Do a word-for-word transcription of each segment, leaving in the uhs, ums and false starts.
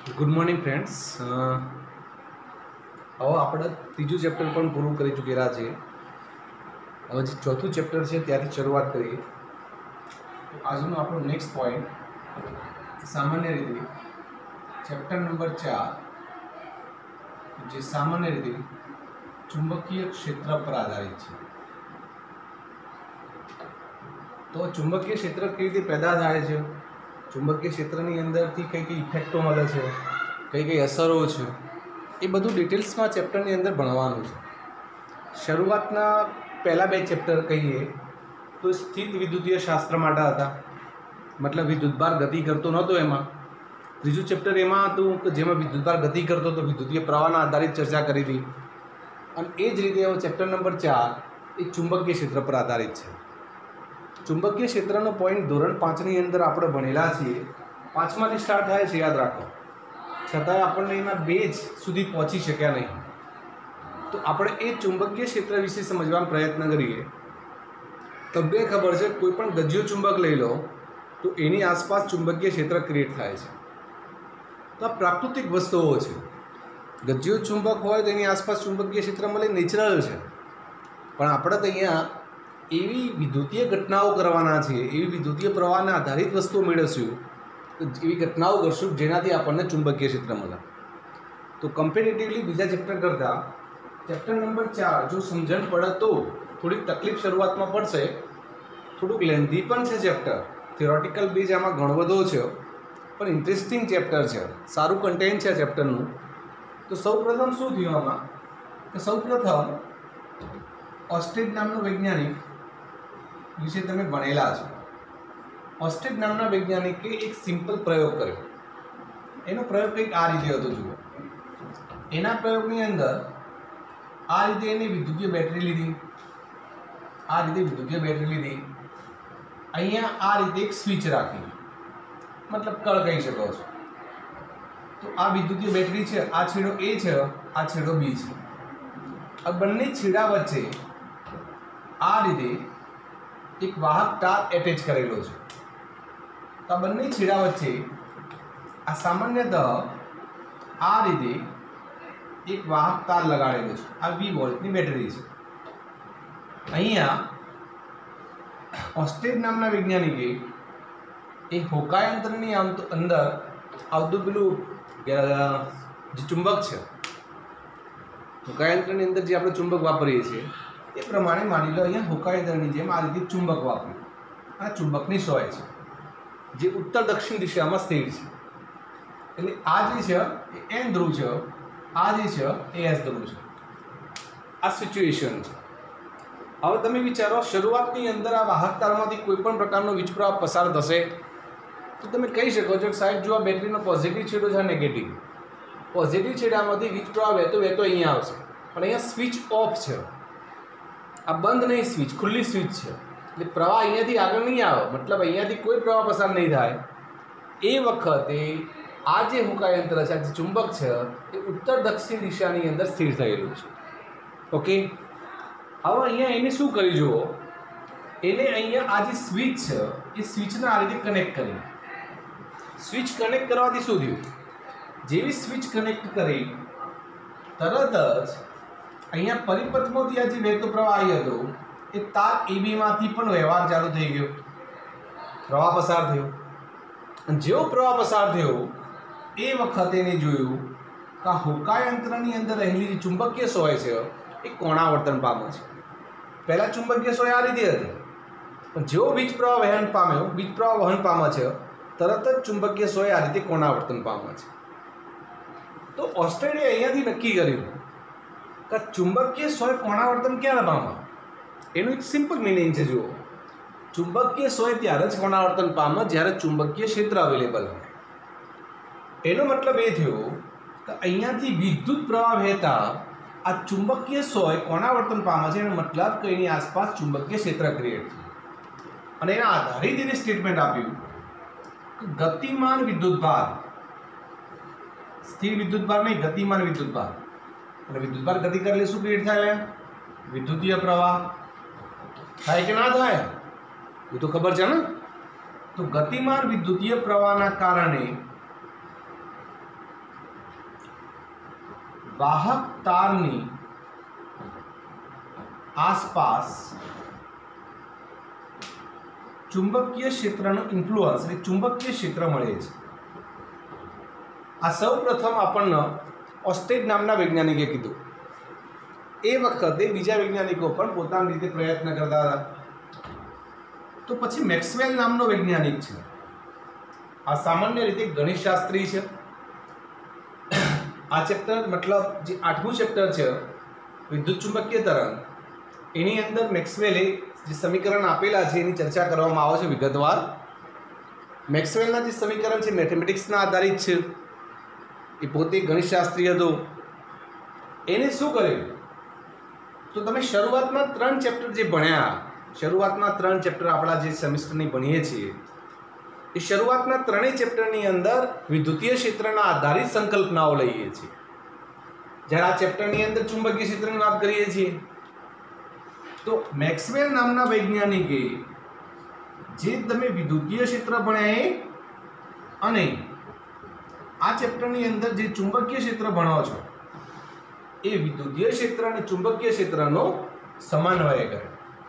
Good morning friends. હવે આપણે ત્રીજું ચેપ્ટર પણ પૂરું કરી ચૂકેલા છે. હવે જે ચોથું ચેપ્ટર છે ત્યાંથી શરૂઆત કરીએ. તો આજનો આપણો નેક્સ્ટ પોઈન્ટ સામાન્ય રીતે ચેપ્ટર નંબર ચાર, જે સામાન્ય રીતે ચુંબકીય ક્ષેત્ર પર આધારિત છે. તો ચુંબકીય ક્ષેત્ર કેવી રીતે પેદા થાય છે, ચુંબકીય ક્ષેત્રની અંદરથી કઈ કઈ ઇફેક્ટો મળે છે, કઈ કઈ અસરો છે, એ બધું ડિટેલ્સમાં ચેપ્ટરની અંદર ભણવાનું છે. શરૂઆતના પહેલાં બે ચેપ્ટર કહીએ તો સ્થિત વિદ્યુતીય શાસ્ત્ર માટે હતા, મતલબ વિદ્યુતભાર ગતિ કરતો નહોતો. એમાં ત્રીજું ચેપ્ટર એમાં હતું કે જેમાં વિદ્યુતભાર ગતિ કરતો તો વિદ્યુતીય પ્રવાહના આધારિત ચર્ચા કરી હતી. અને એ જ રીતે હવે ચેપ્ટર નંબર ચાર એ ચુંબકીય ક્ષેત્ર પર આધારિત છે. ચુંબકીય ક્ષેત્રનો પોઈન્ટ ધોરણ પાંચની અંદર આપણે ભણેલા છીએ. પાંચમાંથી સ્ટાર્ટ થાય છે, યાદ રાખો. છતાંય આપણને એના બે જ સુધી પહોંચી શક્યા નહીં. તો આપણે એ ચુંબકીય ક્ષેત્ર વિશે સમજવાનો પ્રયત્ન કરીએ. તમને ખબર છે, કોઈ પણ ગજ્યો ચુંબક લઈ લો તો એની આસપાસ ચુંબકીય ક્ષેત્ર ક્રિએટ થાય છે. તો આ પ્રાકૃતિક વસ્તુઓ છે. ગજ્યો ચુંબક હોય તો એની આસપાસ ચુંબકીય ક્ષેત્ર મળે, નેચરલ છે. પણ આપણે તો અહીંયા એવી વિદ્યુતીય ઘટનાઓ કરવાના છે, એવી વિદ્યુતીય પ્રવાહના આધારિત વસ્તુઓ મેળવશું, એવી ઘટનાઓ કરશું જેનાથી આપણને ચુંબકીય ક્ષેત્ર મળે. તો કમ્પેરેટિવલી બીજા ચેપ્ટર કરતાં ચેપ્ટર નંબર ચાર જો સમજણ પડે તો થોડીક તકલીફ શરૂઆતમાં પડશે. થોડુંક લેન્ધી પણ છે ચેપ્ટર, થિયોરેટિકલ બેઝ આમાં ઘણો બધો છે, પણ ઇન્ટરેસ્ટિંગ ચેપ્ટર છે, સારું કન્ટેન્ટ છે ચેપ્ટરનું. તો સૌપ્રથમ શું થયું આમાં કે સૌપ્રથમ ઓસ્ટેડ નામનો વૈજ્ઞાનિક વિશે તમે ભણેલા છો. ઓસ્ટેડ નામના વૈજ્ઞાનિકે એક સિમ્પલ પ્રયોગ કર્યો. એનો પ્રયોગ કંઈક આ રીતે હતો. જુઓ, એના પ્રયોગની અંદર આ રીતે એને વિદ્યુતીય બેટરી લીધી, આ રીતે વિદ્યુતીય બેટરી લીધી, અહીંયા આ રીતે એક સ્વિચ રાખી, મતલબ કળ કહી શકો છો. તો આ વિદ્યુતીય બેટરી છે, આ છેડો એ છે, આ છેડો બી છે. આ બંને છેડા વચ્ચે આ રીતે એક વાહક તાર એટેચ કરેલો છે. તો આ બંને છેડા વચ્ચે આ સામાન્યતઃ આ રીતે એક વાહક તાર લગાડેલો છે. આ વી વોલ્ટની બેટરી છે. અહીંયા ઓસ્ટેડ નામના વૈજ્ઞાનિકે એ હોકાયંત્રની અંદર આવતું પેલું જે ચુંબક છે, હોકાયંત્રની અંદર જે આપણે ચુંબક વાપરીએ છીએ એ પ્રમાણે માની લો અહીંયા હોકાયંત્રની જેમ આ રીતે ચુંબક વાપર્યું. આ ચુંબકની સોય છે જે ઉત્તર દક્ષિણ દિશામાં સ્થિર છે. એટલે આ જે છે એ એન ધ્રુવ છે, આ જે છે એ એસ ધ્રુવ છે. આ સિચ્યુએશન છે. હવે તમે વિચારો, શરૂઆતની અંદર આ વાહક તારમાંથી કોઈ પણ પ્રકારનો વીજ પ્રવાહ પસાર થશે તો તમે કહી શકો છો કે સાહેબ જો આ બેટરીનો પોઝિટિવ છેડો છે, નેગેટિવ, પોઝિટિવ છેડામાંથી વીજ પ્રવાહ વહેતો વહેતો અહીંયા આવશે, પણ અહીંયા સ્વિચ ઓફ છે. આ બંધ નહીં, સ્વિચ ખુલ્લી સ્વિચ છે, એટલે પ્રવાહ અહીંયાથી આગળ નહીં આવે, મતલબ અહીંયાથી કોઈ પ્રવાહ પસાર નહીં થાય. એ વખતે આ જે હોકાયંત્ર છે, આ જે ચુંબક છે, એ ઉત્તર દક્ષિણ દિશાની અંદર સ્થિર થયેલું છે. ઓકે, હવે અહીંયા એને શું કરી જુઓ, એને અહીંયા આ જે સ્વિચ છે એ સ્વિચને આ રીતે કનેક્ટ કરી. સ્વિચ કનેક્ટ કરવાથી શું થયું, જેવી સ્વિચ કનેક્ટ કરી તરત જ અહીંયા પરિપથમાંથી આ જે વહેતો પ્રવાહ આવી હતો એ તાર એબીમાંથી પણ વ્યવહાર ચાલુ થઈ ગયો, પ્રવાહ પસાર થયો. અને જેવો પ્રવાહ પસાર થયો એ વખતે એને જોયું કે આ હોકાયંત્રની અંદર રહેલી જે ચુંબકીય સોય છે એ કોણાવર્તન પામે છે. પહેલાં ચુંબકીય સોય આ રીતે હતી, પણ જેવો વીજ પ્રવાહ વહન પામ્યો, વીજ પ્રવાહ વહન પામે છે, તરત જ ચુંબકીય સોય આ રીતે કોણાવર્તન પામે છે. તો ઓસ્ટ્રેલિયાએ અહીંયાથી નક્કી કર્યું કે ચુંબકીય સોય કોણાવર્તન ક્યારે પામે. એનું એક સિમ્પલ મિનિંગ છે. જુઓ, ચુંબકીય સોય ત્યારે જ કોણાવર્તન પામે જ્યારે ચુંબકીય ક્ષેત્ર અવેલેબલ હોય. એનો મતલબ એ થયો કે અહીંયાથી વિદ્યુત પ્રવાહ વહેતા આ ચુંબકીય સોય કોણાવર્તન પામે છે. એનો મતલબ કે એની આસપાસ ચુંબકીય ક્ષેત્ર ક્રિએટ થયું. અને એના આધારિત એને સ્ટેટમેન્ટ આપ્યું કે ગતિમાન વિદ્યુતભાર, સ્થિર વિદ્યુતભાર નહીં, ગતિમાન વિદ્યુતભાર. અને વિદ્યુતભાર ગતિ કરે શું ક્રિએટ થાય, વિદ્યુતીય પ્રવાહ થાય કે ના થાય એ તો ખબર છે ને. તો ગતિમાન વિદ્યુતીય પ્રવાહના કારણે વાહક તારની આસપાસ ચુંબકીય ક્ષેત્રનું ઇન્ફ્લુઅન્સ એટલે ચુંબકીય ક્ષેત્ર મળે છે. આ સૌ પ્રથમ આપણને ઓસ્ટેડ નામના વૈજ્ઞાનિકે કીધું. એ વખતે બીજા વૈજ્ઞાનિકો પણ પોતાની રીતે પ્રયત્ન કરતા હતા. તો પછી મેક્સવેલ નામનો વૈજ્ઞાનિક છે. આ સામાન્ય રીતે ગણિતશાસ્ત્રી છે. આ ચેપ્ટર મતલબ જે આઠમું ચેપ્ટર છે વિદ્યુત ચુંબકીય તરંગ, એની અંદર મેક્સવેલે જે સમીકરણ આપેલા છે એની ચર્ચા કરવામાં આવે છે વિગતવાર. મેક્સવેલના જે સમીકરણ છે મેથેમેટિક્સના આધારિત છે. એ પોતે ગણિતશાસ્ત્રી હતો. એને શું કર્યું તો તમે શરૂઆતમાં ત્રણ ચેપ્ટર જે ભણ્યા, શરૂઆતના ત્રણ ચેપ્ટર આપણા જે સેમિસ્ટરની ભણીએ છીએ એ શરૂઆતના ત્રણેય ચેપ્ટરની અંદર વિદ્યુતીય ક્ષેત્રના આધારિત સંકલ્પનાઓ લઈએ છીએ. જ્યારે આ ચેપ્ટરની અંદર ચુંબકીય ક્ષેત્રની વાત કરીએ છીએ તો મેક્સવેલ નામના વૈજ્ઞાનિકે જે તમે વિદ્યુતીય ક્ષેત્ર ભણ્યા એ અને આ ચેપ્ટરની અંદર જે ચુંબકીય ક્ષેત્ર ભણો છો એ વિદ્યુતીય ક્ષેત્ર અને ચુંબકીય ક્ષેત્રનો સમન્વય કરે.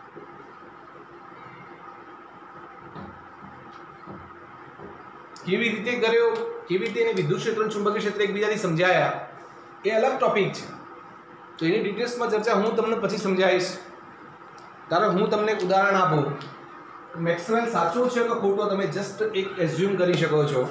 કેવી રીતે કર્યો, કેવી રીતે એને વિદ્યુત ક્ષેત્ર અને ચુંબકીય ક્ષેત્ર એકબીજાથી સમજાયા એ અલગ ટોપિક છે. તો એની ડિટેલ્સમાં ચર્ચા હું તમને પછી સમજાવીશ. કારણ હું તમને એક ઉદાહરણ આપું. મેક્સવેલ સાચું છે કે ખોટો તમે જસ્ટ એક એઝ્યુમ કરી શકો છો.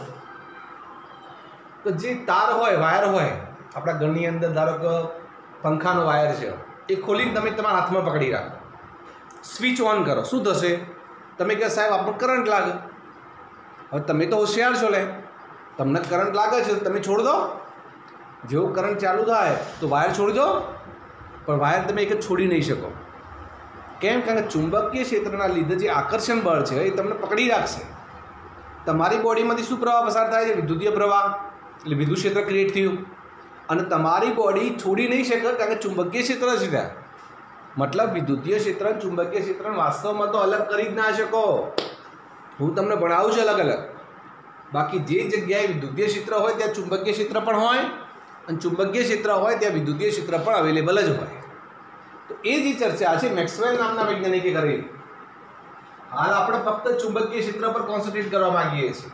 તો જે તાર હોય, વાયર હોય આપણા ઘરની અંદર, ધારો કે પંખાનો વાયર છે, એ ખોલીને તમે તમારા હાથમાં પકડી રાખો, સ્વિચ ઓન કરો, શું થશે? તમે કહો સાહેબ આપણને કરંટ લાગે. હવે તમે તો હોશિયાર છો, લે તમને કરંટ લાગે છે તમે છોડ દો. જેવો કરંટ ચાલુ થાય તો વાયર છોડી દો, પણ વાયર તમે એક જ છોડી નહીં શકો. કેમ? કારણ કે ચુંબકીય ક્ષેત્રના લીધે જે આકર્ષણ બળ છે એ તમને પકડી રાખશે. તમારી બોડીમાંથી શું પ્રવાહ પસાર થાય છે? વિદ્યુતીય પ્રવાહ, એટલે વિદ્યુત ક્ષેત્ર ક્રિએટ થયું. અને તમારી બોડી છોડી નહીં શકે કારણ કે ચુંબકીય ક્ષેત્ર છે ત્યાં. મતલબ વિદ્યુતીય ક્ષેત્ર અને ચુંબકીય ક્ષેત્ર વાસ્તવમાં તો અલગ કરી જ ના શકો. હું તમને ભણાવું છું અલગ અલગ. બાકી જે જગ્યાએ વિદ્યુતીય ક્ષેત્ર હોય ત્યાં ચુંબકીય ક્ષેત્ર પણ હોય, અને ચુંબકીય ક્ષેત્ર હોય ત્યાં વિદ્યુતીય ક્ષેત્ર પણ અવેલેબલ જ હોય. તો એ જે ચર્ચા છે મેક્સવેલ નામના વૈજ્ઞાનિકે કરેલી. હાલ આપણે ફક્ત ચુંબકીય ક્ષેત્ર પર કોન્સન્ટ્રેટ કરવા માંગીએ છીએ.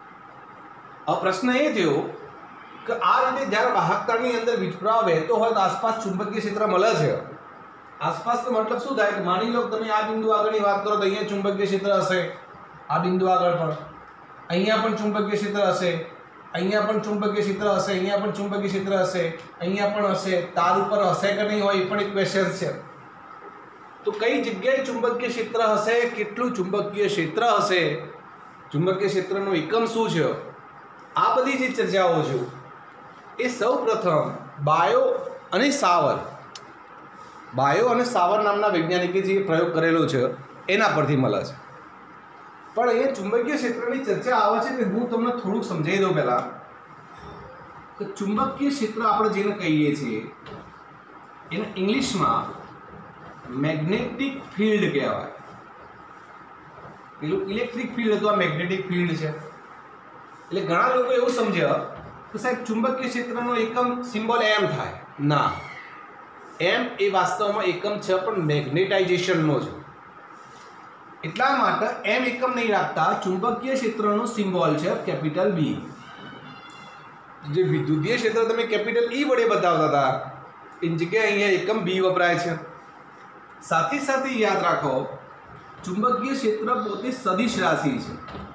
હવે પ્રશ્ન એ થયો કે આ રીતે જ્યારે વાહકતાની અંદર વીજપ્રવાહ વહેતો હોય તો આસપાસ ચુંબકીય ક્ષેત્ર મળે છે. આસપાસ તો મતલબ શું થાય કે માની લો તમે આ બિંદુ આગળની વાત કરો તો અહીંયા ચુંબકીય ક્ષેત્ર હશે, આ બિંદુ આગળ પણ અહીંયા પણ ચુંબકીય ક્ષેત્ર હશે, અહીંયા પણ ચુંબકીય ક્ષેત્ર હશે, અહીંયા પણ ચુંબકીય ક્ષેત્ર હશે, અહીંયા પણ હશે. તાર ઉપર હશે કે નહીં હોય એ પણ એક ક્વેશ્ચન છે. તો કઈ જગ્યાએ ચુંબકીય ક્ષેત્ર હશે, કેટલું ચુંબકીય ક્ષેત્ર હશે, ચુંબકીય ક્ષેત્રનો એકમ શું છે, આ બધી જે ચર્ચાઓ છે એ સૌ પ્રથમ બાયો અને સાવર બાયો અને સાવર નામના વૈજ્ઞાનિકે જે પ્રયોગ કરેલો છે એના પરથી મળે છે. પણ અહીંયા ચુંબકીય ક્ષેત્રની ચર્ચા આવે છે કે હું તમને થોડુંક સમજાવી દઉં પહેલાં કે ચુંબકીય ક્ષેત્ર આપણે જેને કહીએ છીએ એને ઇંગ્લિશમાં મેગ્નેટિક ફિલ્ડ કહેવાય. પેલું ઇલેક્ટ્રિક ફિલ્ડ હતું, આ મેગ્નેટિક ફિલ્ડ છે. એટલે ઘણા લોકો એવું સમજ્યા કે સાહેબ ચુંબકીય ક્ષેત્રનો એકમ સિમ્બોલ એમ થાય. ના, એમ એ વાસ્તવમાં એકમ છે પણ મેગ્નેટાઇઝેશનનો છે. એટલા માટે એમ એકમ નહીં રાખતા, ચુંબકીય ક્ષેત્રનો સિમ્બોલ છે કેપિટલ બી. જે વિદ્યુતીય ક્ષેત્ર તમે કેપિટલ ઈ વડે બતાવતા હતા એની જગ્યાએ અહીંયા એકમ બી વપરાય છે. સાથે સાથે યાદ રાખો ચુંબકીય ક્ષેત્ર પોતે સદિશ રાશિ છે.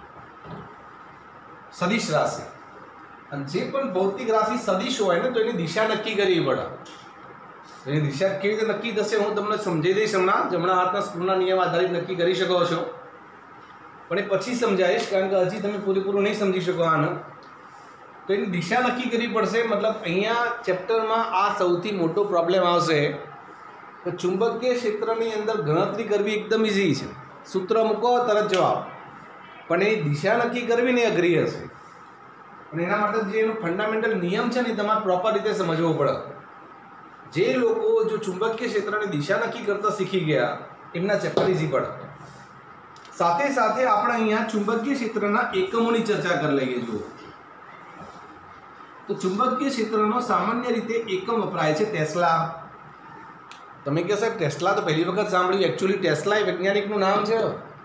સદિશ રાશિ, અને જે પણ ભૌતિક રાશિ સદિશ હોય ને તો એની દિશા નક્કી કરવી પડે. એની દિશા કેવી રીતે નક્કી થશે હું તમને સમજાવી દઈશ હમણાં. જમણા હાથના સ્પૂનના નિયમ આધારિત નક્કી કરી શકો છો, પણ એ પછી સમજાવીશ કારણ કે હજી તમે પૂરેપૂરું નહીં સમજી શકો આને. તો એની દિશા નક્કી કરવી પડશે. મતલબ અહીંયા ચેપ્ટરમાં આ સૌથી મોટો પ્રોબ્લેમ આવશે કે ચુંબકીય ક્ષેત્રની અંદર ગણતરી કરવી એકદમ ઇઝી છે. સૂત્ર મૂકો તરત જવાબ, પણ એની દિશા નક્કી કરવી ને અઘરી હશે. અને એના માટે જે એનો ફંડામેન્ટલ નિયમ છે ને તમારે પ્રોપર રીતે સમજવો પડે. જે લોકો જો ચુંબકીય ક્ષેત્રની દિશા નક્કી કરતા શીખી ગયા એમના ચેપ્ટર ઇઝી પડે. સાથે સાથે આપણે અહીંયા ચુંબકીય ક્ષેત્રના એકમોની ચર્ચા કરી લઈએ. જુઓ, તો ચુંબકીય ક્ષેત્રનો સામાન્ય રીતે એકમ વપરાય છે ટેસ્લા. તમે કહો સાહેબ ટેસ્લા તો પહેલી વખત સાંભળ્યું. એકચ્યુઅલી ટેસ્લા એ વૈજ્ઞાનિકનું નામ છે.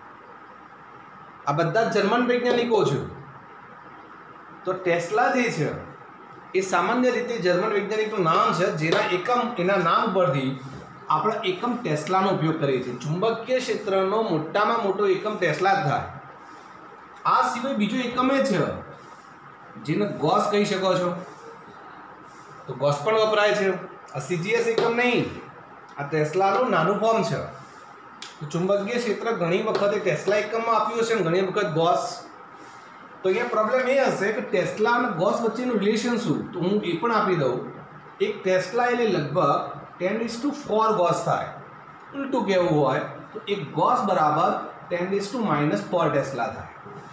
આ બધા જ જર્મન વૈજ્ઞાનિકો છે. તો ટેસ્લા જે છે એ સામાન્ય રીતે જર્મન વૈજ્ઞાનિકનું નામ છે, જેના એકમ એના નામ પરથી આપણે એકમ ટેસ્લાનો ઉપયોગ કરીએ છીએ. ચુંબકીય ક્ષેત્રનો મોટામાં મોટો એકમ ટેસ્લા જ થાય. આ સિવાય બીજો એકમ એ છે જેને ગોસ કહી શકો છો. તો ગોસ પણ વપરાય છે. આ સીજીએસ એકમ નહીં, આ ટેસ્લાનું નાનું ફોર્મ છે. તો ચુંબકીય ક્ષેત્ર ઘણી વખતે ટેસ્લા એકમમાં આપ્યું છે અને ઘણી વખત ગોસ. તો અહીંયા પ્રોબ્લેમ એ હશે કે ટેસ્લા અને ગોસ વચ્ચેનું રિલેશન શું, તો હું એ પણ આપી દઉં. એક ટેસ્લા એટલે લગભગ ten is to four gauss થાય. ઉલટું કહેવું હોય તો એક ગોસ બરાબર ten is to minus four tesla થાય.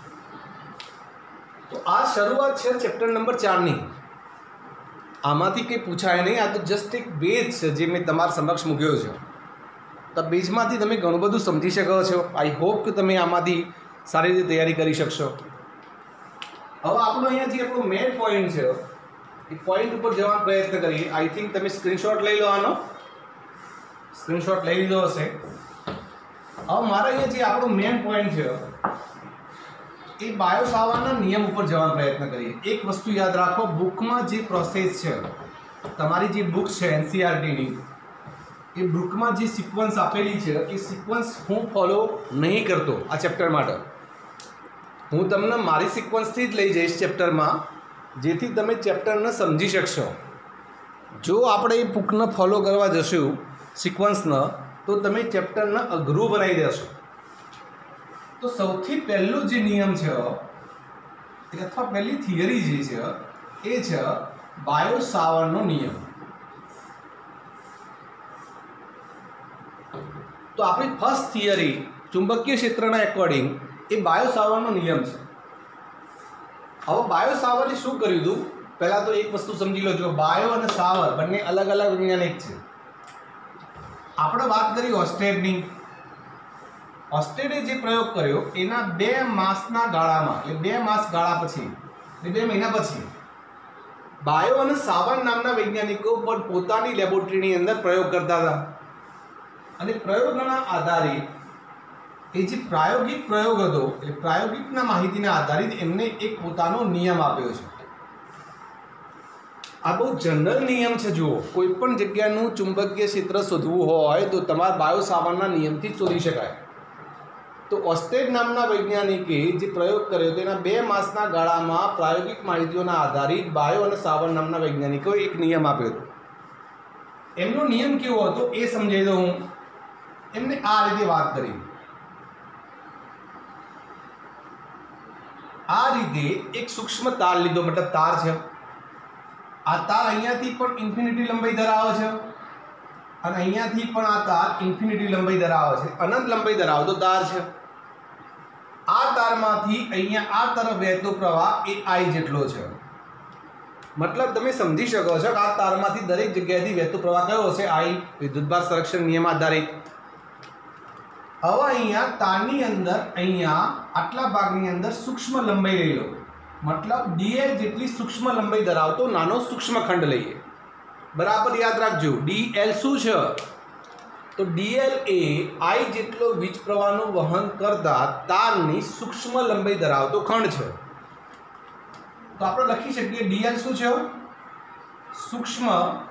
તો આ શરૂઆત છે ચેપ્ટર નંબર ચારની. આમાંથી કંઈ પૂછાય નહીં. આ તો જસ્ટ એક બેઝ છે જે મેં તમારા સમક્ષ મૂક્યો છે. તો બેઝમાંથી તમે ઘણું બધું સમજી શકો છો. આઈ હોપ કે તમે આમાંથી સારી રીતે તૈયારી કરી શકશો. હવે આપણો અહીંયા જે આપણો મેઇન પોઈન્ટ છે એ પોઈન્ટ ઉપર જવાનો પ્રયત્ન કરીએ. આઈ થિંક તમે સ્ક્રીનશોટ લઈ લો. આનો સ્ક્રીનશોટ લઈ લીધો હશે. હવે મારા અહીંયા જે આપણો મેઇન પોઈન્ટ છે એ બાયો સાવરના નિયમ ઉપર જવાનો પ્રયત્ન કરીએ. એક વસ્તુ યાદ રાખો, બુકમાં જે પ્રોસેસ છે, તમારી જે બુક છે એનસીઆરટીની, એ બુકમાં જે સિક્વન્સ આપેલી છે એ સિક્વન્સ હું ફોલો નહીં કરતો આ ચેપ્ટર માટે. હું તમને મારી સિક્વન્સથી જ લઈ જઈશ ચેપ્ટરમાં, જેથી તમે ચેપ્ટરને સમજી શકશો. જો આપણે એ બુકને ફોલો કરવા જશું સિક્વન્સને, તો તમે ચેપ્ટરને અઘરું બનાવી દેશો. તો સૌથી પહેલો જે નિયમ છે અથવા પહેલી થિયરી જે છે એ છે બાયો સાવરનો નિયમ. તો આપણી ફર્સ્ટ થિયરી ચુંબકીય ક્ષેત્રના એકોર્ડિંગ એ બાયો સાવરનો નિયમ છે. હવે બાયો સાવરે શું કર્યું હતું, પહેલાં તો એક વસ્તુ સમજી લો. જો બાયો અને સાવર બંને અલગ અલગ વૈજ્ઞાનિક છે. આપણે વાત કરી ઓસ્ટેડની. ઓસ્ટેડે જે પ્રયોગ કર્યો એના બે માસના ગાળામાં, એટલે બે માસ ગાળા પછી, એટલે બે મહિના પછી બાયો અને સાવર નામના વૈજ્ઞાનિકો પણ પોતાની લેબોરેટરીની અંદર પ્રયોગ કરતા હતા. અને પ્રયોગના આધારે એ જે પ્રાયોગિક પ્રયોગ હતો એ પ્રાયોગિકના માહિતીના આધારિત એમને એક પોતાનો નિયમ આપ્યો છે. આ બહુ જનરલ નિયમ છે. જુઓ, કોઈ પણ જગ્યાનું ચુંબકીય ક્ષેત્ર શોધવું હોય તો તમારે બાયો સાવરના નિયમથી જ શોધી શકાય. તો ઓસ્ટેડ નામના વૈજ્ઞાનિકે જે પ્રયોગ કર્યો તેના બે માસના ગાળામાં પ્રાયોગિક માહિતીઓના આધારિત બાયો અને સાવર નામના વૈજ્ઞાનિકોએ એક નિયમ આપ્યો હતો. એમનો નિયમ કેવો હતો એ સમજાવી દઉં હું. એમને આ રીતે વાત કરી. આ રીતે એક સૂક્ષ્મ તાર લીધો, મતલબ તાર છે. આ તાર અહીંયાથી પણ ઇન્ફિનિટી લંબાઈ ધરાવે છે અને અહીંયાથી પણ આ તાર ઇન્ફિનિટી લંબાઈ ધરાવે છે, અનંત લંબાઈ ધરાવતો તાર છે. આ તારમાંથી અહીંયા આ તરફ વહેતો પ્રવાહ એ આઈ જેટલો છે. મતલબ તમે સમજી શકો છો કે આ તારમાંથી દરેક જગ્યાએથી વહેતો પ્રવાહ કયો હશે? આઈ. વિદ્યુતભાર સંરક્ષણ નિયમ આધારિત. હવે અહીંયા તારની અંદર અહીંયા આટલા ભાગની અંદર સૂક્ષ્મ લંબાઈ લઈ લો. મતલબ ડીએલ જેટલી સૂક્ષ્મ લંબાઈ ધરાવતો નાનો સૂક્ષ્મ ખંડ લઈએ. બરાબર યાદ રાખજો. ડીએલ શું છે? તો ડીએલ એ આઈ જેટલો વીજ પ્રવાહનું વહન કરતા તારની સૂક્ષ્મ લંબાઈ ધરાવતો ખંડ છે. તો આપણે લખી શકીએ ડીએલ શું છે? સૂક્ષ્મ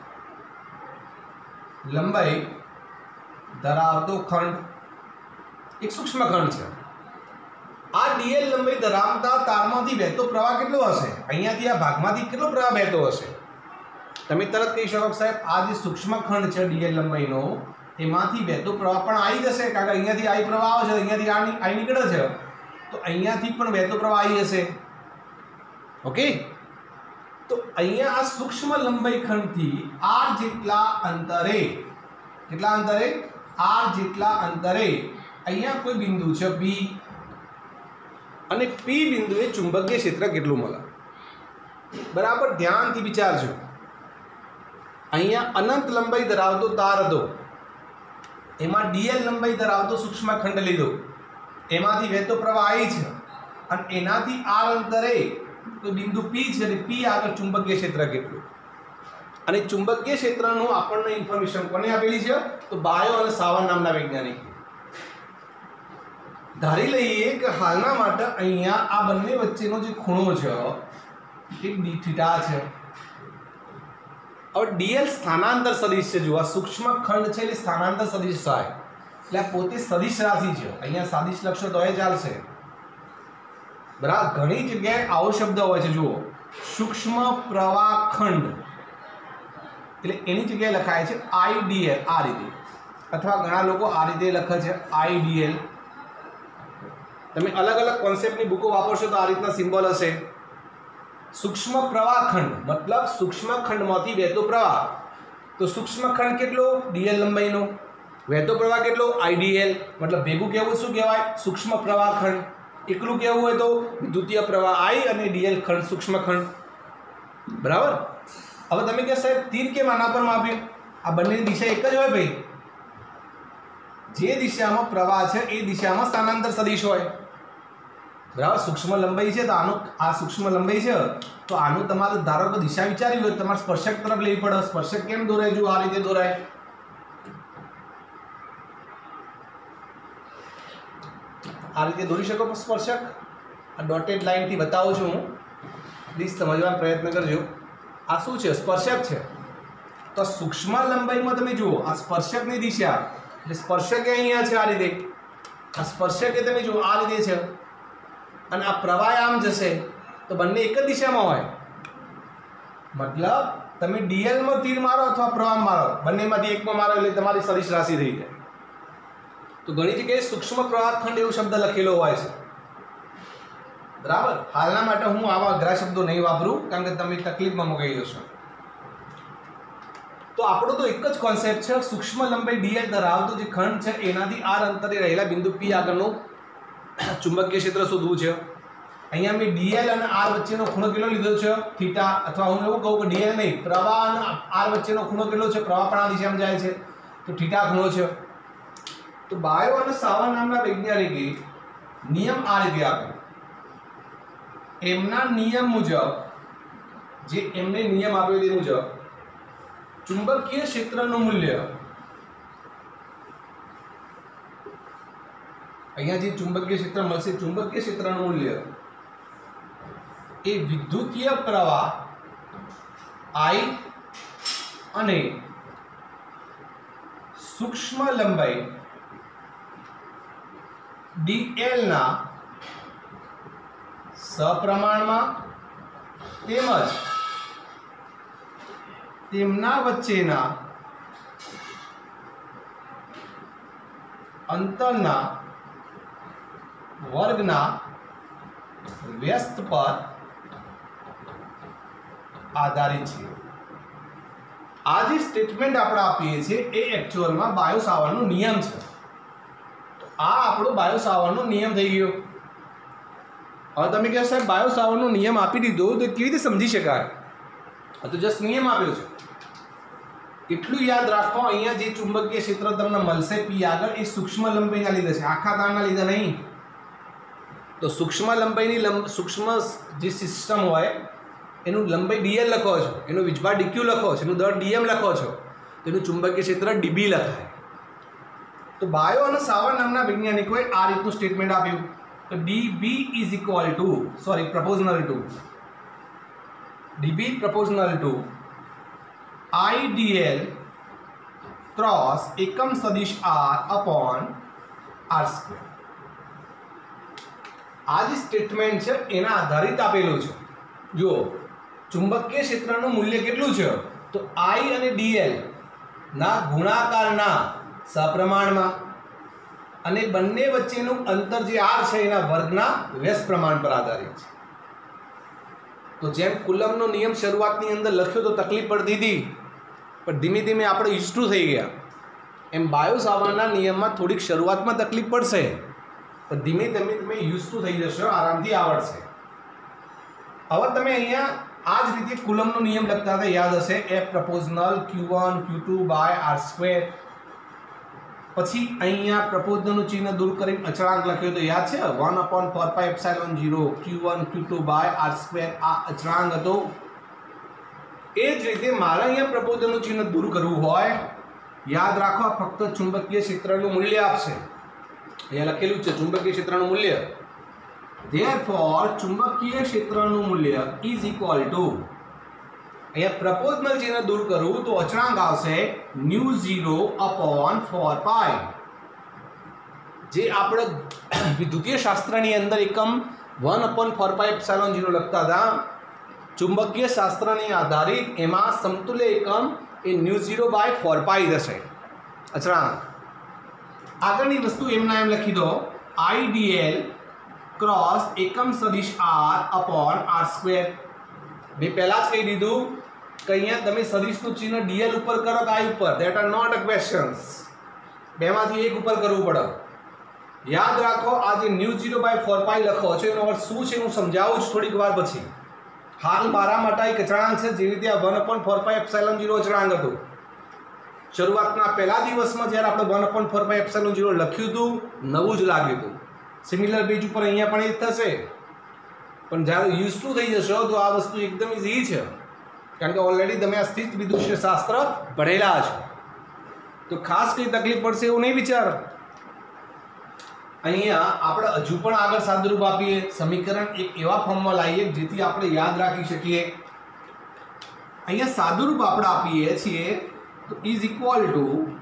લંબાઈ ધરાવતો ખંડ, એક સૂક્ષ્મ ખંડ છે. આ ડીએલ લંબાઈ ધરાવતા તારમાંથી વહેતો પ્રવાહ કેટલો હશે? અહીંયાથી આ ભાગમાંથી કેટલો પ્રવાહ વહેતો હશે? તમે તરત કહી શકો સાહેબ આ જે સૂક્ષ્મ ખંડ છે ડીએલ લંબાઈનો, એમાંથી વહેતો પ્રવાહ પણ આવી જશે, કારણ કે અહીંયાથી આઈ પ્રવાહ આવે છે, અહીંયાથી આની આઈ નીકળે છે, તો અહીંયાથી પણ વહેતો પ્રવાહ આવી જશે. ઓકે, તો અહીંયા આ સૂક્ષ્મ લંબાઈ ખંડથી આર જેટલા અંતરે, કેટલા અંતરે? આર જેટલા અંતરે અહીંયા કોઈ બિંદુ છે પી, અને પી બિંદુએ ચુંબકીય ક્ષેત્ર કેટલું મળે? બરાબર ધ્યાનથી વિચારજો. અહીંયા અનંત લંબાઈ ધરાવતો તાર હતો, એમાં ડીએલ લંબાઈ ધરાવતો સૂક્ષ્મ ખંડ લીધો, એમાંથી વહેતો પ્રવાહ આવી છે, અને એનાથી આર અંતરે તો બિંદુ પી છે અને પી આગળ ચુંબકીય ક્ષેત્ર કેટલું, અને ચુંબકીય ક્ષેત્રનું આપણને ઇન્ફોર્મેશન કોને આપેલી છે? તો બાયો અને સાવર્ટ નામના વૈજ્ઞાનિક. ધારી લઈએ કે હાલના માટે અહીંયા આ બંને વચ્ચેનો જે ખૂણો છે એ ડી થીટા છે. હવે ડીએલ સ્થાનાંતર સદિશ છે. જો આ સૂક્ષ્મ ખંડ છે એટલે સ્થાનાંતર સદિશ થાય એટલે આ પોતે સદિશ રાશિ છે. અહીંયા સાદિશ લખશો તો એ ચાલશે, બરાબર. ઘણી જગ્યાએ આવો શબ્દ હોય છે. જુઓ, સૂક્ષ્મ પ્રવાહ ખંડ એટલે એની જગ્યાએ લખાય છે આઈડીએલ આ રીતે, અથવા ઘણા લોકો આ રીતે લખે છે આઈડીએલ. તમે અલગ અલગ કોન્સેપ્ટની બુકો વાપરશો તો આ રીતના સિમ્બોલ હશે. સૂક્ષ્મ પ્રવાહ ખંડ મતલબ સૂક્ષ્મ ખંડમાંથી વહેતો પ્રવાહ. તો સૂક્ષ્મ ખંડ કેટલો? ડીએલ લંબાઈનો. વહેતો પ્રવાહ કેટલો? આઈડીએલ. મતલબ ભેગું કહેવું શું કહેવાય? સૂક્ષ્મ પ્રવાહ ખંડ. એકલું કહેવું હોય તો દ્વિતીય પ્રવાહ આઈ અને ડીએલ ખંડ, સૂક્ષ્મ ખંડ, બરાબર. હવે તમે કહો સાહેબ તીર કેમ આના પર માપ્યું? આ બંનેની દિશા એક જ હોય ભાઈ. જે દિશામાં પ્રવાહ છે એ દિશામાં સ્થાનાંતર સદિશ હોય, બરાબર. સૂક્ષ્મ લંબાઈ છે તો આનું આ સૂક્ષ્મ લંબાઈ છે તો આનું તમારે ધારો કે દિશા વિચારવી હોય તમારે સ્પર્શક તરફ લેવી પડે. સ્પર્શક કેમ દોરાય? જો આ રીતે દોરાય. આ રીતે દોરી શકો સ્પર્શક. આ ડોટેડ લાઇનથી બતાવું છું હું, પ્લીઝ સમજવાનો પ્રયત્ન કરજો. આ શું છે? સ્પર્શક છે. તો સૂક્ષ્મ લંબાઈમાં તમે જુઓ આ સ્પર્શકની દિશા એટલે સ્પર્શક અહીંયા છે આ રીતે. આ સ્પર્શક તમે જુઓ આ રીતે છે અને આ પ્રવાહ આમ જશે તો બંને એક જ દિશામાં હોય. મતલબ તમે ડીએલમાં તીર મારો અથવા પ્રવાહ મારો, બંનેમાંથી એકમાં મારો એટલે તમારી સદિશ રાશિ થઈ જાય. તો ઘણી જગ્યાએ સૂક્ષ્મ પ્રવાહ ખંડ એવો શબ્દ લખેલો હોય છે, બરાબર. હાલના માટે હું આવા અઘરા શબ્દો નહીં વાપરું કારણ કે તમે તકલીફમાં મુકાઈ જશો. તો આપણો તો એક જ કોન્સેપ્ટ છે. સૂક્ષ્મ લંબાઈ ડીએલ ધરાવતો જે ખંડ છે એનાથી આર અંતરે રહેલા બિંદુ પી આગળનું ચુંબકીય ક્ષેત્ર શોધવું છે. અહીંયા મેં ડીએલ અને આર વચ્ચેનો ખૂણો કેટલો લીધો છે? થીટા. અથવા હું એવું કહું કે ડીએલ નહીં, પ્રવાહ અને આર વચ્ચેનો ખૂણો કેટલો છે? પ્રવાહ પણ આ દિશામાં જાય છે તો થીટા ખૂણો છે. તો બાયો અને સાવર્ટ નામના વૈજ્ઞાનિકે નિયમ આ રીતે આપ્યો. એમના નિયમ મુજબ, જે એમને નિયમ આપ્યો તે મુજબ ચુંબકીય ક્ષેત્રનું મૂલ્ય, અહીંયા જે ચુંબકીય ક્ષેત્ર મળશે ચુંબકીય ક્ષેત્રનું મૂલ્ય એ વિદ્યુતીય પ્રવાહ I અને સૂક્ષ્મ લંબાઈ ડીએલ ના સપ્રમાણમાં તેમજ તેમના વચ્ચેના અંતરના વર્ગના વ્યસ્ત પર આધારિત છે. આ જે સ્ટેટમેન્ટ આપણે આપીએ છીએ એ એકચ્યુઅલમાં બાયો સાવર્ટનો નિયમ છે. તો આ આપણો બાયો સાવર્ટનો નિયમ થઈ ગયો. હવે તમે કહો સાહેબ બાયો સાવર્ટનો નિયમ આપી દીધો તો કેવી રીતે સમજી શકાય? આ તો જસ્ટ નિયમ આપ્યો છે. એટલું યાદ રાખો, અહીંયા જે ચુંબકીય ક્ષેત્ર તમને મળશે પી આગળ એ સૂક્ષ્મ લંબાઈના લીધે છે, આખા તારના લીધે નહીં. તો સૂક્ષ્મ લંબાઈની લંબ સૂક્ષ્મ જે સિસ્ટમ હોય એનું લંબાઈ ડીએલ લખો છો, એનું વિજભાર ડીક્યુ લખો છો, એનું દર ડીએમ લખો છો, તો એનું ચુંબકીય ક્ષેત્ર ડીબી લખાય. તો બાયો અને સાવર્ટ નામના વૈજ્ઞાનિકોએ આ રીતનું સ્ટેટમેન્ટ આપ્યું કે DB is equal to sorry proportional to DB proportional to IDL cross એકમ સદિશ આર અપોન આર સ્ક્વેર. આ જે સ્ટેટમેન્ટ છે એના આધારિત આપેલું છે. જુઓ, ચુંબકીય ક્ષેત્રનું મૂલ્ય કેટલું છે? તો આઈ અને ડીએલ ના ગુણાકારના સપ્રમાણમાં અને બંને વચ્ચેનું અંતર જે આર છે એના વર્ગના વ્યસ્ત પ્રમાણ પર આધારિત છે. તો જેમ કુલમનો નિયમ શરૂઆતની અંદર લખ્યો તો તકલીફ પડતી હતી, પણ ધીમે ધીમે આપણે યુઝ ટુ થઈ ગયા. એમ બાયો સાવર્ટના નિયમમાં થોડીક શરૂઆતમાં તકલીફ પડશે, પણ ધીમે ધીમે તમે યુઝ ટુ થઈ જશો, આરામથી આવડશે. હવે તમે અહીંયા આ જ રીતે કુલમનો નિયમ લખતા હતા, યાદ હશે, F proportional Q one Q two by R square. પછી અહીંયા પ્રપોઝલનું ચિહ્ન દૂર કરીને અચળાંક લખ્યો તો યાદ છે one upon four pi epsilon zero Q one Q two by R square આ અચળાંક હતો. એ જ રીતે મારે અહીંયા પ્રપોઝલનું ચિહ્ન દૂર કરવું હોય યાદ રાખો આ ફક્ત ચુંબકીય ક્ષેત્રનું મૂલ્ય આપશે. અહીંયા લખેલું છે ચુંબકીય ક્ષેત્રનું મૂલ્ય. Therefore ચુંબકીય ક્ષેત્રનું મૂલ્ય ઇઝ ઇક્વલ ટુ અહીંયા પ્રપોઝલ ચિહ્ન દૂર કરું તો અચળાંક આવશે mu zero upon four pi. જે આપણે વિદ્યુતીય શાસ્ત્રની અંદર એકમ one upon four pi epsilon zero લખતા હતા ચુંબકીય શાસ્ત્રની આધારિત એમાં સમતુલ્ય એકમ એ mu zero by four pi થશે અચળાંક. આગળની વસ્તુ એમના એમ લખી દો આઈડીએલ ક્રોસ એકમ સદિશ આર અપોન આર સ્ક્વેર. મેં પહેલા જ કહી દીધું કે અહીંયા તમે સદિશનું ચિહ્ન ડીએલ ઉપર કરો કે આઈ ઉપર that are not a questions. બેમાંથી એક ઉપર કરવું પડે. યાદ રાખો આ જે mu zero by four pi લખો છો એનો અર્થ શું છે હું સમજાવું છું થોડીક વાર પછી. હાલ મારા માટે એક અચળાંક છે જેવી રીતે આ one upon four pi epsilon zero અચળાંક હતું. શરૂઆતના પહેલા દિવસમાં જ્યારે આપણે one upon four pi epsilon zero લખ્યું હતું નવું જ લાગ્યું હતું. સિમિલર પેજ ઉપર અહીંયા પણ એ જ થશે પણ જ્યારે યુઝ ટુ થઈ જશો તો આ વસ્તુ એકદમ ઇઝી છે કારણ કે ઓલરેડી તમે આ સ્થિત વિદ્યુતીય શાસ્ત્ર ભણેલા છો તો ખાસ કંઈ તકલીફ પડશે એવું નહીં વિચાર. અહીંયા આપણે હજુ પણ આગળ સાદુરૂપ આપીએ સમીકરણ એક એવા ફોર્મમાં લાવીએ જેથી આપણે યાદ રાખી શકીએ. અહીંયા સાદુરૂપ આપણે આપીએ છીએ તો is equal to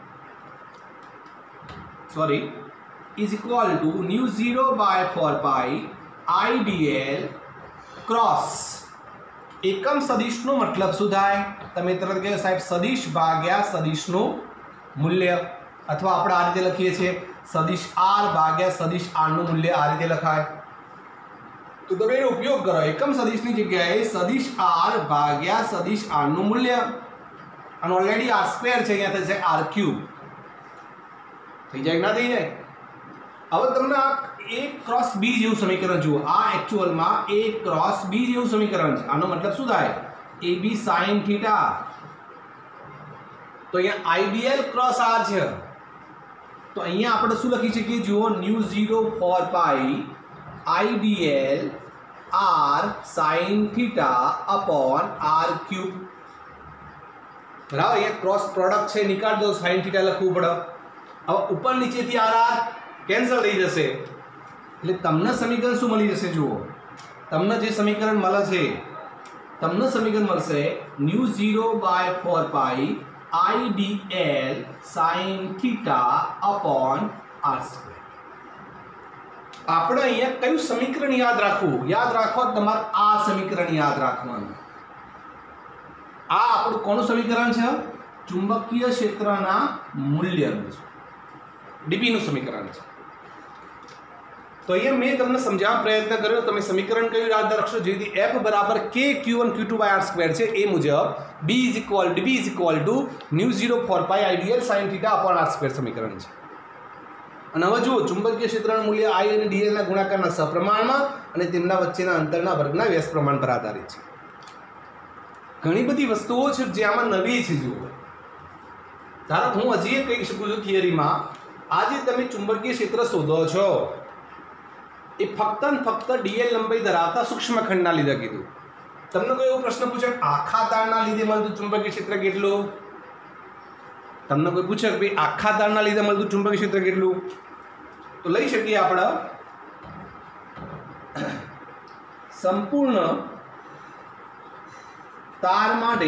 sorry is equal to nu zero by four pi idl cross એકમ સદિશનો મતલબ શું થાય તમે તરત કહો સાહેબ સદિશ ભાગ્યા સદિશનું મૂલ્ય અથવા આપણે આ રીતે લખીએ છીએ સદિશ r ભાગ્યા સદિશ r નું મૂલ્ય આ રીતે લખાય. તો તમે એનો ઉપયોગ કરો એકમ સદિશની જગ્યાએ સદિશ r ભાગ્યા સદિશ r નું મૂલ્ય અને ઓલરેડી r સ્ક્વેર છે અહીંયા થશે r ક્યુબ. થઈ જાય ના થઈ જાય. હવે તમને આ a ક્રોસ b જેવું સમીકરણ જુઓ આ એક્ચ્યુઅલમાં a ક્રોસ b જેવું સમીકરણ છે. આનો મતલબ શું થાય ab sin થીટા. તો અહીંયા આઈડીએલ ક્રોસ r છે તો અહીંયા આપણે શું લખી શકીએ જુઓ mu zero four pi IDL r sin theta upon r cube. બરાબર અહીંયા ક્રોસ પ્રોડક્ટ છે નીકાળ દો sin થીટા લખવું પડે. હવે ઉપર નીચેથી r r કેન્સલ થઈ જશે એટલે તમને સમીકરણ શું મળી જશે જુઓ તમને જે સમીકરણ મળે છે તમને સમીકરણ મળશે mu zero by four pi IDL sine theta upon R square. આપણે અહીંયા કયું સમીકરણ યાદ રાખવું યાદ રાખો તમારે આ સમીકરણ યાદ રાખવાનું. આ આપણું કોનું સમીકરણ છે ચુંબકીય ક્ષેત્રના મૂલ્યનું છે ડીબી નું સમીકરણ છે. તો અહીંયા મેં તમને સમજાવવા પ્રયત્ન કર્યો તમે સમીકરણ કયું યાદ રાખશો જેથી f બરાબર k q one q two by r square છે એ મુજબ b is equal to b is equal to nu zero four pi ideal sin theta upon r square સમીકરણ છે. અને હવે જુઓ ચુંબકીય ક્ષેત્રનું મૂલ્ય i અને dl ના ગુણાકારના સપ્રમાણમાં અને તેમના વચ્ચેના અંતરના વર્ગના વ્યસ્ત પ્રમાણ પર આધારિત છે. ઘણી બધી વસ્તુઓ છે જે આમાં નવી છે. જુઓ ધારો હું હજી એ કહી શકું છું થિયરીમાં આજે તમે ચુંબકીય ક્ષેત્ર શોધો છો એ ફક્ત ને ફક્ત ડીએલ લંબાઈ ધરાવતા સૂક્ષ્મખંડના લીધે કીધું. તમને કોઈ એવો પ્રશ્ન પૂછે આખા તારના લીધે મળતું ચુંબકીય ક્ષેત્ર કેટલું તમને કોઈ પૂછે કે ભાઈ આખા તારના લીધે મળતું ચુંબકીય ક્ષેત્ર કેટલું તો લઈ શકીએ આપણે સંપૂર્ણ તાર માટે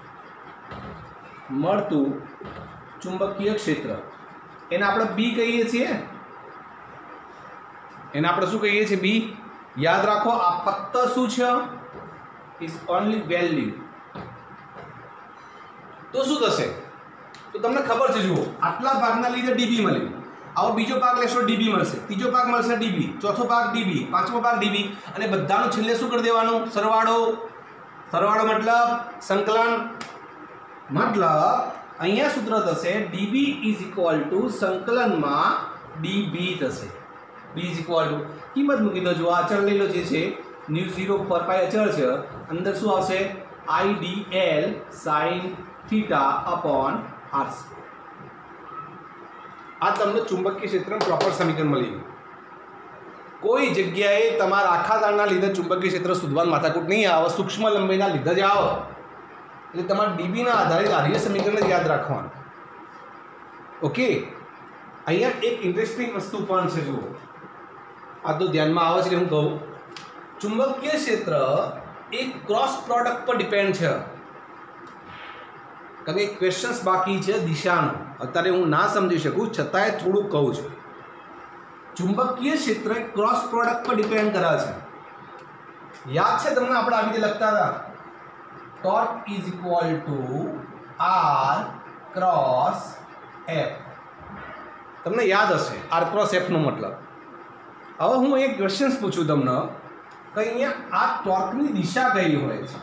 મળતું ચુંબકીય ક્ષેત્ર એને આપણે બી કહીએ છીએ. એને આપણે શું કહીએ છીએ બી. યાદ રાખો આ ફક્ત શું છે ઇઝ ઓનલી વેલ્યુ. તો શું થશે તો તમને ખબર છે જુઓ આટલા ભાગના લીધે ડીબી મળ્યું આવો બીજો ભાગ લેશો ડીબી મળશે ત્રીજો ભાગ મળશે ડીબી ચોથો ભાગ ડીબી પાંચમો ભાગ ડીબી અને બધાનું છેલ્લે શું કરી દેવાનું સરવાળો. સરવાળો મતલબ સંકલન મતલબ અહીંયા સૂત્ર થશે ડીબી ઇઝ ઇક્વલ ટુ સંકલનમાં ડીબી થશે. બી ઇઝ ઇક્વલ ટુ કિંમત મૂકી દો જો અચળ લઈ લો જે છે ન્યુ ઝીરો ફોર પાઈ અચળ છે અંદર શું આવશે I D L sine theta upon R square. આ તમને ચુંબકીય ક્ષેત્રનું પ્રોપર સમીકરણ મળી ગયું. કોઈ જગ્યાએ તમારા આખા તારના લીધે ચુંબકીય ક્ષેત્ર શોધવાનું માથાકૂટ નહીં આવે, સૂક્ષ્મ લંબાઈના લીધે જ આવે. એટલે તમારે ડીબીના આધારિત આર્ય સમીકરણ યાદ રાખવાનું. ઓકે, અહીંયા એક ઇન્ટરેસ્ટિંગ વસ્તુ પણ છે. જુઓ, આ તો ધ્યાનમાં આવે છે. હું કહું, ચુંબકીય ક્ષેત્ર એ ક્રોસ પ્રોડક્ટ પર ડિપેન્ડ છે. કારણ કે ક્વેશ્ચન્સ બાકી છે દિશાનો, અત્યારે હું ના સમજી શકું છતાંય થોડુંક કહું છું. ચુંબકીય ક્ષેત્ર ક્રોસ પ્રોડક્ટ પર ડિપેન્ડ કરે છે. યાદ છે તમને? આપણે આવી રીતે લખતા હતા, torque is equal to R cross F. તમને યાદ હશે આર ક્રોસ એફ નો મતલબ. હવે હું એક ક્વેશ્ચન્સ પૂછું તમને કે અહીંયા આ ટોર્કની દિશા કઈ હોય છે?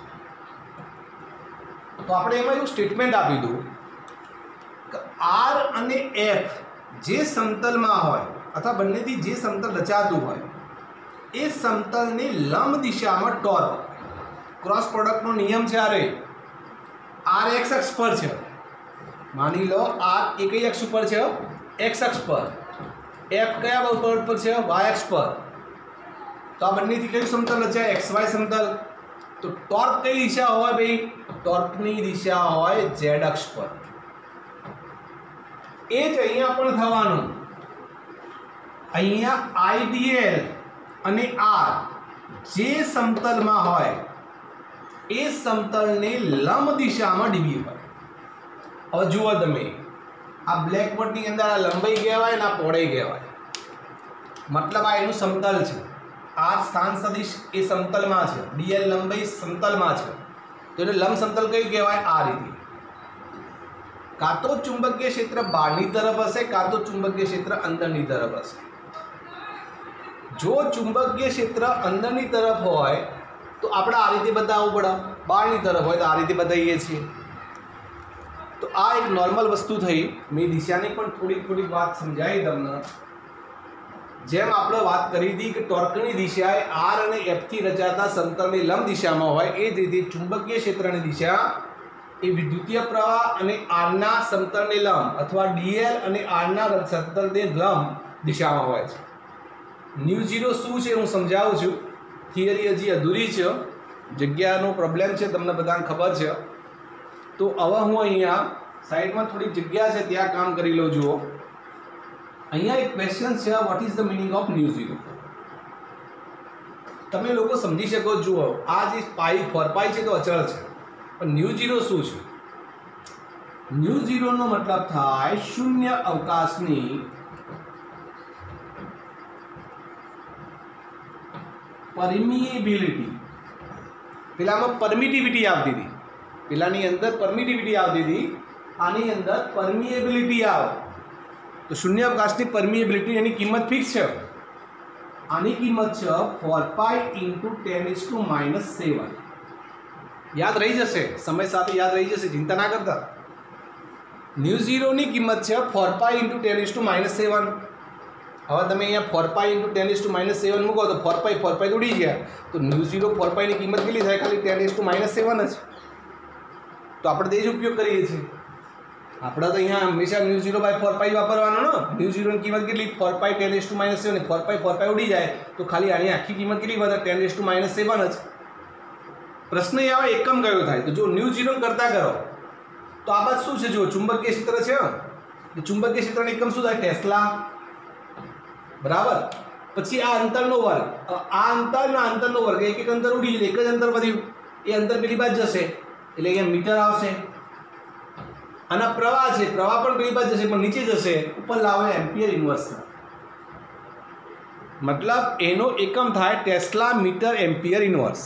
તો આપણે એમાં એવું સ્ટેટમેન્ટ આપી દઉં કે આર અને એફ જે સમતલમાં હોય અથવા બંનેથી જે સમતલ રચાતું હોય એ સમતલની લંબ દિશામાં ટોર્ક, ક્રોસ પ્રોડક્ટનો નિયમ છે. આરે આર એક્સ અક્ષ પર છે. માની લો આર એ કઈ અક્ષ ઉપર છે? એક્સ અક્ષ પર. એફ કયા ઉપર પર છે? વાય અક્ષ પર. તો આ બંનેથી કયું સમતલ રચાય? એક્સ વાય સમતલ. તો ટોર્ક કઈ દિશા હોય ભાઈ? ટોર્કની દિશા હોય ઝેડ અક્ષ પર. એ જ અહીંયા પણ થવાનું. અહીંયા આઈડીએલ અને આર જે સમતલમાં હોય એ સમતલની લંબ દિશામાં ડીબી હોય. હવે જુઓ તમે, આ બ્લેકબોર્ડની અંદર આ લંબાઈ કહેવાય ને આ પહોળાઈ કહેવાય. મતલબ આ એનું સમતલ છે. આર સ્થાન સદિશ એ સમતલમાં છે, ડીએલ લંબાઈ સમતલમાં છે. તો એને લંબ સમતલ કયું કહેવાય? આ રીતે. કાં તો ચુંબકીય ક્ષેત્ર બહારની તરફ હશે, કાં તો ચુંબકીય ક્ષેત્ર અંદરની તરફ હશે. જો ચુંબકીય ક્ષેત્ર અંદરની તરફ હોય તો આપણે આ રીતે બતાવવું પડે, બહારની તરફ હોય તો આ રીતે બતાવીએ છીએ. તો આ એક નોર્મલ વસ્તુ થઈ. મેં દિશાની પણ થોડીક થોડીક વાત સમજાવી તમને. જેમ આપણે વાત કરી હતી કે ટોર્કની દિશા એ આર અને એફ થી રચાતા સમતલની લંબ દિશામાં હોય, એ જ રીતે ચુંબકીય ક્ષેત્રની દિશા એ વિદ્યુતીય પ્રવાહ અને આરના સમતલની લંબ અથવા ડીએલ અને આરના સમતલની લંબ દિશામાં હોય છે. ન્યૂ ઝીરો શું છે હું સમજાવું છું. થિયરી હજી અધૂરી છે, જગ્યાનો પ્રોબ્લેમ છે, તમને બધાને ખબર છે. તો હવે હું અહીંયા સાઈડમાં થોડી જગ્યા છે ત્યાં કામ કરી લઉં. જુઓ, અહીંયા એક ક્વેશ્ચન છે, what is the meaning of mu zero? તમે લોકો સમજી શકો. જુઓ, આ જે પાઈ ફોર પાઈ છે તો અચળ છે, પણ ન્યૂ ઝીરો શું છે? ન્યૂ ઝીરોનો મતલબ થાય શૂન્ય અવકાશની પરમિએબિલિટી. પેલામાં પરમિટિવિટી આવતી હતી, પેલાની અંદર પરમિટિવિટી આવતી હતી, આની અંદર પરમિએબિલિટી આવે. તો શૂન્ય અવકાશની પરમિએબિલિટી એની કિંમત ફિક્સ છે. આની કિંમત છે four pi into ten is to minus seven. યાદ રહી જશે, સમય સાથે યાદ રહી જશે, ચિંતા ના કરતા. ન્યૂ ઝીરોની કિંમત છે four pi into ten is to minus seven. હવે તમે અહીંયા four pi into ten is to minus seven મૂકો તો ફોર પાઈ ફોર પાઈ ઉડી ગયા. તો ન્યૂ ઝીરો ફોર પાઈની કિંમત કેટલી થાય? ખાલી ten is to minus seven જ. તો આપણે તે જ ઉપયોગ કરીએ છીએ. આપણે તો અહીંયા હંમેશા mu zero by four pi વાપરવાનો ને. ન્યૂ ઝીરોની કિંમત કેટલી? Four pi ten is to minus seven. Four pi four pi ઉડી જાય તો ખાલી આની આખી કિંમત કેટલી વધે? Ten is to minus seven જ. પ્રશ્ન એ આવે એકમ કયો થાય? તો જો ન્યૂ ઝીરો કરતા કરો તો આ બાદ શું છે? જો ચુંબકીય ક્ષેત્ર છે, ચુંબકીય ક્ષેત્રનો એકમ શું થાય? ટેસ્લા. બરાબર. પછી આ અંતરનો વર્ગ, આ અંતરના અંતરનો વર્ગ, એક એક અંતર ઉડી જાય, એક જ અંતર વધ્યું, એ અંતર પેલી બાજુ જશે એટલે અહીંયા મીટર આવશે. આના પ્રવાહ છે, પ્રવાહ પણ પેલી બાજુ જશે પણ નીચે જશે, ઉપર લાવે એમ્પિયર ઇન્વર્સ. મતલબ એનો એકમ થાય ટેસ્લા મીટર એમ્પિયર ઇન્વર્સ.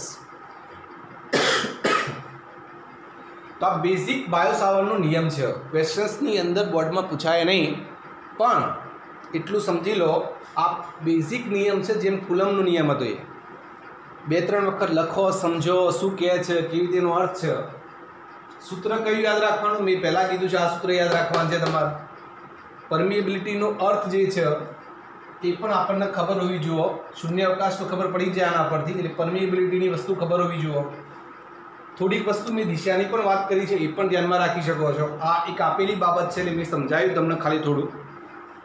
તો આ બેઝિક બાયો સાવરનો નિયમ છે. ક્વેશ્ચન્સની અંદર બોર્ડમાં પૂછાય નહીં, પણ એટલું સમજી લો આ બેઝિક નિયમ છે. જેમ કુલમનો નિયમ હતો એ બે ત્રણ વખત લખો, સમજો શું કહે છે, કેવી રીતે એનો અર્થ છે. સૂત્ર કયું યાદ રાખવાનું? મેં પહેલાં કીધું છે, આ સૂત્ર યાદ રાખવાનું છે તમારે. પરમિએબિલિટીનો અર્થ જે છે એ પણ આપણને ખબર હોવી જોઈએ. શૂન્ય અવકાશ તો ખબર પડી જાય આના પરથી, એટલે પરમિએબિલિટીની વસ્તુ ખબર હોવી જોઈએ. થોડીક વસ્તુ મેં દિશાની પણ વાત કરી છે, એ પણ ધ્યાનમાં રાખી શકો છો. આ એક આપેલી બાબત છે એટલે મેં સમજાવ્યું તમને ખાલી થોડું.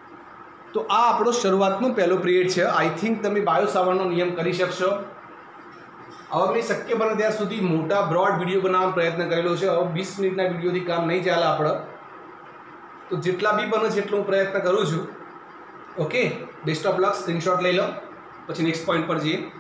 તો આ આપણો શરૂઆતનો પહેલો પિરિયડ છે. આઈ થિંક તમે બાયો સાવરણનો નિયમ કરી શકશો. હવે મેં શક્ય બને ત્યાં સુધી મોટા બ્રોડ વિડીયો બનાવવાનો પ્રયત્ન કરેલો છે. હવે વીસ મિનિટના વિડીયોથી કામ નહીં ચાલે આપણે, તો જેટલા બી બને છે એટલો હું પ્રયત્ન કરું છું. Okay, best of luck. Screenshot લઈ લો, પછી નેક્સ્ટ પોઈન્ટ પર જઈએ.